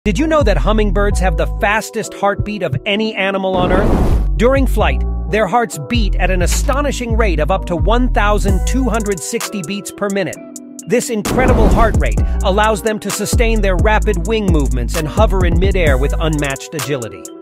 Did you know that hummingbirds have the fastest heartbeat of any animal on Earth? During flight, their hearts beat at an astonishing rate of up to 1,260 beats per minute. This incredible heart rate allows them to sustain their rapid wing movements and hover in midair with unmatched agility.